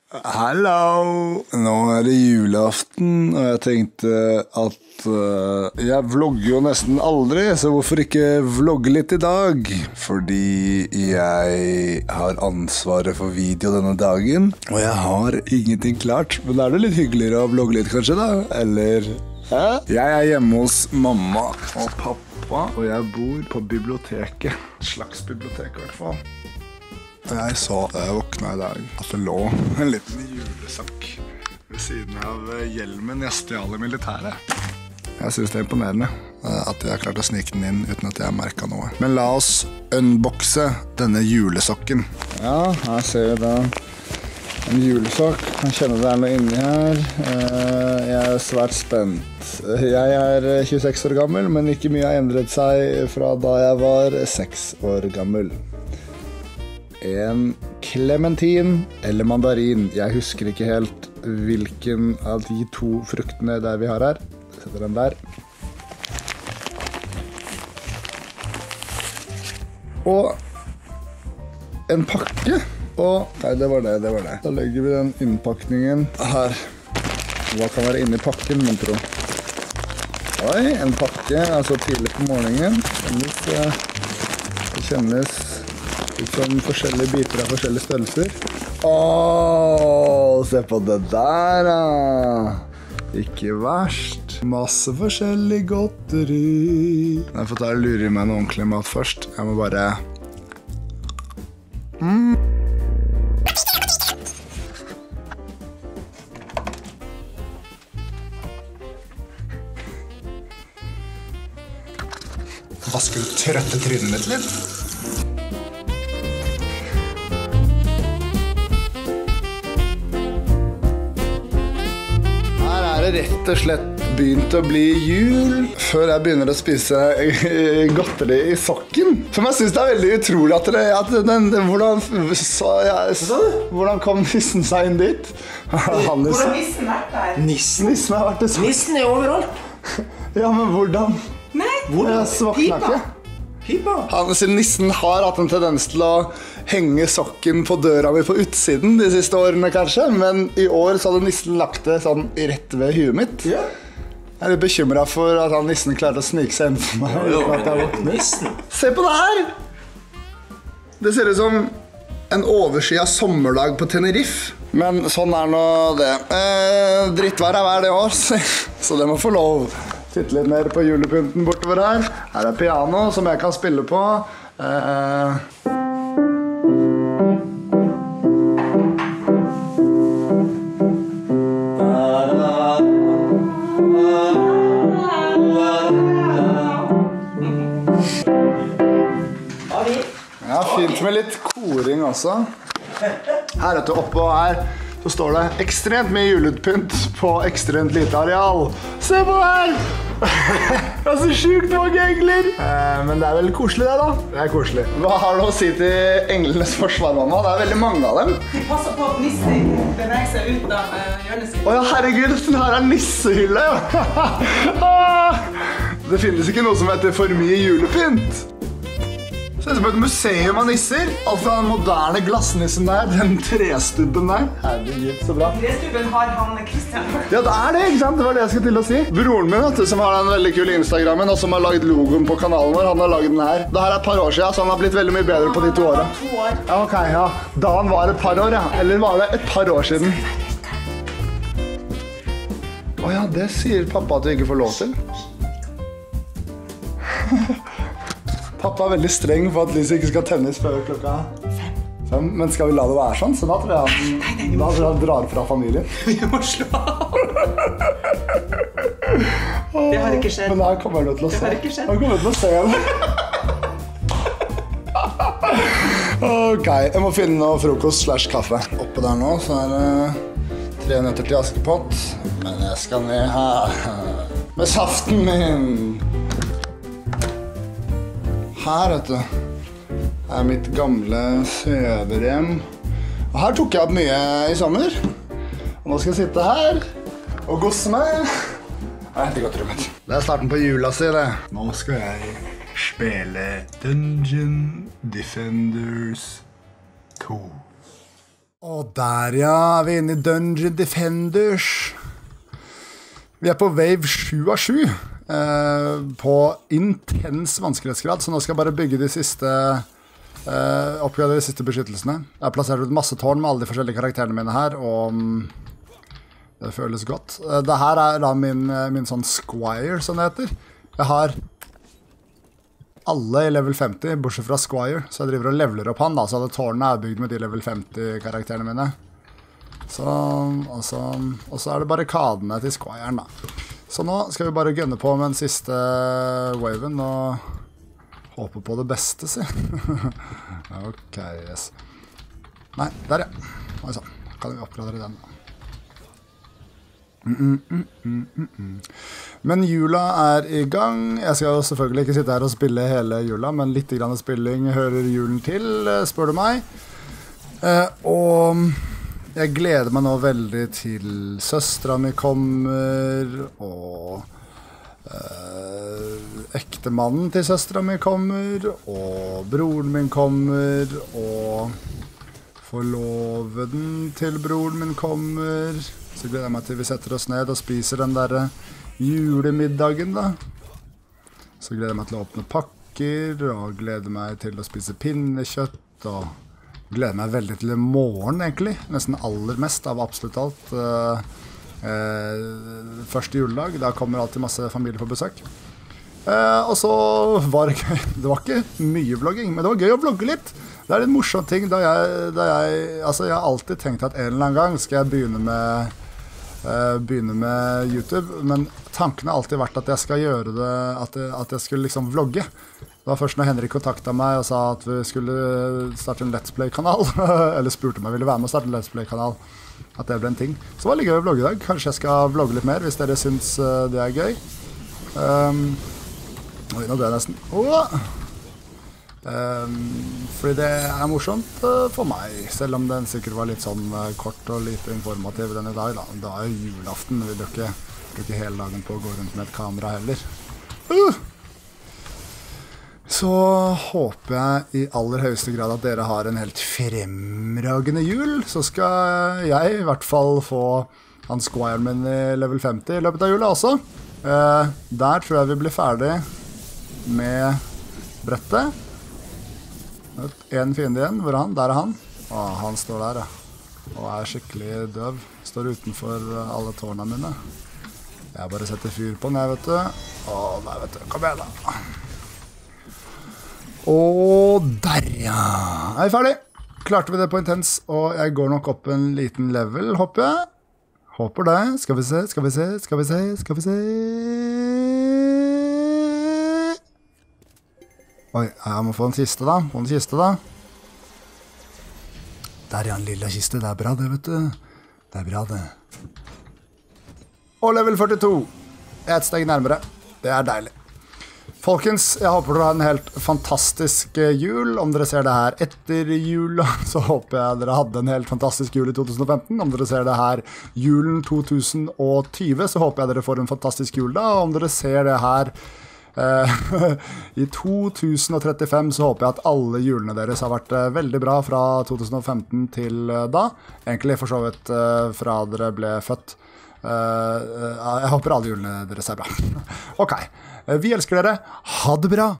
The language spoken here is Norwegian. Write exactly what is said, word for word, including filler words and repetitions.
Hallo! Nå er det julaften, og jeg tenkte at uh, jeg vlogger jo nesten aldri, så hvorfor ikke vlogge litt i dag? Fordi jeg har ansvaret for video denne dagen, og jeg har ingenting klart. Men da er det litt hyggeligere å vlogge litt kanskje da, eller... Hæ? Jeg er hjemme hos mamma og pappa, og jeg bor på biblioteket. Et slags bibliotek i hvert fall. Jeg så da jeg våkna i dag at det lå en liten julesakk ved siden av hjelmen jeg stjal i militæret. Jeg synes det er imponerende at jeg har klart å snike den inn uten at jeg har merket noe. Men la oss unboxe denne julesokken. Ja, her ser vi da en julesokk. Jeg kjenner det er noe inni her. Jeg er svært spent. Jeg er tjueseks år gammel, men ikke mye har endret seg fra da jeg var seks år gammel. En klementin eller mandarin. Jeg husker ikke helt hvilken av de to fruktene der vi har her. Jeg setter den der. Og en pakke. Og, nei, det var det, det var det. Da legger vi den innpakningen her. Hva kan være inni pakken, mon tro? Oi, en pakke, altså tidlig på morgenen. Det kjennes som forskjellige biter av forskjellige størrelser. Åh, se på det der da! Ikke verst. Masse forskjellig godteri. Jeg får ta og lure i meg noe ordentlig mat først. Jeg må bare... Mm. Vasker du trøtte trynet mitt litt? Rett og slett begynt å bli jul før jeg begynner å spise godteri i sokken. Som jeg synes det er veldig utrolig at det at den, hvordan, så, jeg, hvordan kom nissen seg inn dit? Hvordan nissen vært der? Nissen, nissen har vært det sånn. Nissen er overalt. Ja, men hvordan? Nei, hvordan? Pipa. Pipa. Han, siden nissen har hatt en tendens til å henge sokken på døra mi på utsiden de siste årene kanskje, men i år så hadde nissen lagt det sånn rett ved huet mitt. Ja. Jeg er litt bekymret for at han nissen klarte å snike seg inn for meg. Jo, jo, nissen. Se på det her! Det ser ut som en oversida sommerdag på Tenerife. Men sånn er nå det. Eh, drittvær er hver det år, så det må få lov. Sitte litt mer på julepynten bortover her. Her er piano som jeg kan spille på. Eh... Ja, fint med litt koring også. Her vet du, oppå her så står det ekstremt mye julepynt på ekstremt lite areal. Se på det her! Det er så sjukt mange engler! Eh, men det er vel koselig det da. Det er koselig. Hva har du å si til englenes forsvar, mamma? Det er veldig mange av dem. De passer på at nissen beveger seg ut av hjørnesiden. Åja, herregud, den her er nissehylle! Det finnes ikke noe som heter for mye julepynt. Ser ut som et museum av nisser. Alt fra den moderne glassnissen der, den trestubben der. Herregud, så bra. Trestubben har han Kristian. Ja, det er det, ikke sant? Det var det jeg skulle til å si. Broren min, vet du, som har den veldig kule Instagrammen, og som har laget logoen på kanalen vår, han har laget den her. Det her er et par år siden, så han har blitt veldig mye bedre på de to årene. To år. Ja, ok, ja. Da han var et par år, ja. Eller var det et par år siden? Åja, det sier pappa at du ikke får lov til. Pappa er veldig streng for at lyset ikke skal tennes før klokka fem. Fem. Men skal vi la det være sånn? Så da tror jeg han, nei, nei, da tror jeg han drar fra familien. Vi må slå av. Det har ikke skjedd. Men det her kommer du til å se. Det har ikke skjedd. Han kommer til å se det. Ok, jeg må finne noe frokost slash kaffe. Oppe der nå så er det tre nøtter til Askepott. Men jeg skal ned her med saften min. Her, vet du, er mitt gamle søverhjem. Og her tok jeg opp mye i sommer. Og nå skal jeg sitte her og gosse meg. Jeg vet ikke godt rommet. Det er starten på jula si, det. Nå skal jeg spille Dungeon Defenders to. Og der ja, er vi inne i Dungeon Defenders. Vi er på wave sju av sju, eh, på intens vanskelighetsgrad, så nå skal jeg bare bygge de siste, eh, oppgradere de siste beskyttelsene. Jeg har plassert ut masse tårn med alle de forskjellige karakterene mine her, og det føles godt. Eh, det her er da min, min sånn Squire, som det heter. Jeg har alle i level femti, bortsett fra Squire, så jeg driver og leveler opp han da, så alle tårnene er bygd med de level femti-karakterene mine. Så, og, så, og så er det barrikadene til Squiren da. Så nå skal vi bare gønne på med den siste waven og håpe på det beste, si. Ok, yes. Nei, der ja. Oi sånn, kan vi oppgradere den da. Mm, mm, mm, mm, mm, mm. Men jula er i gang. Jeg skal jo selvfølgelig ikke sitte her og spille hele jula, men litt grann spilling hører julen til, spør du meg. eh, Og jeg gleder meg nå veldig til søstra mi kommer, og eh, ektemannen til søstra mi kommer, og broren min kommer, og forloveden til broren min kommer. Så gleder jeg meg til vi setter oss ned og spiser den der julemiddagen da. Så gleder jeg meg til å åpne pakker, og gleder meg til å spise pinnekjøtt, og gleder meg veldig til i morgen egentlig, nesten aller mest av absolutt alt. Uh, uh, første juledag, da kommer alltid masse familie på besøk. Uh, og så var det gøy, det var ikke mye vlogging, men det var gøy å vlogge litt. Det er en morsom ting, da jeg, da jeg, altså jeg har alltid tenkt at en eller annen gang skal jeg begynne med, uh, begynne med YouTube, men tanken har alltid vært at jeg skal gjøre det, at jeg, at jeg skulle liksom vlogge. Det var først når Henrik kontaktet meg og sa at vi skulle starte en Let's Play-kanal, eller spurte om jeg ville være med å starte en Let's Play-kanal, at det ble en ting. Så det var litt gøy å vlogge i dag. Kanskje jeg skal vlogge litt mer hvis dere synes det er gøy. Um, oi, nå dør jeg nesten. Åh! Um, fordi det er morsomt uh, for meg, selv om den sikkert var litt sånn uh, kort og lite informativ den i dag da. Det er jo julaften, vi vil jo ikke bruke hele dagen på å gå rundt med et kamera heller. Uh! Så håper jeg i aller høyeste grad at dere har en helt fremragende jul. Så skal jeg i hvert fall få han Squiren min i level femti i løpet av jula også. Eh, der tror jeg vi blir ferdig med brettet. En fiende igjen, hvor er han? Der er han. Åh, han står der, ja. Og er skikkelig døv. Står utenfor alle tårnene mine. Jeg bare setter fyr på den, jeg vet du. Åh, der vet du. Kom igjen da. Og der, ja. Er vi ferdig? Klarte vi det på intens, og jeg går nok opp en liten level, håper jeg. Håper det. Skal vi se, skal vi se, skal vi se, skal vi se. Oi, jeg må få en kiste da. Få en kiste da. Der er en lille kiste, det er bra det, vet du. Det er bra det. Og level førtito. Et steg nærmere. Det er deilig. Folkens, jeg håper dere har en helt fantastisk jul. Om dere ser det her etter jul, så håper jeg dere hadde en helt fantastisk jul i to tusen og femten. Om dere ser det her julen to tusen og tjue, så håper jeg dere får en fantastisk jul da. Og om dere ser det her eh, i to tusen og trettifem, så håper jeg at alle julene deres har vært eh, veldig bra fra to tusen og femten til eh, da. Egentlig for så vidt eh, fra dere ble født. Uh, uh, jeg håper alle julene deres er bra. Ok, vi elsker dere. Ha det bra.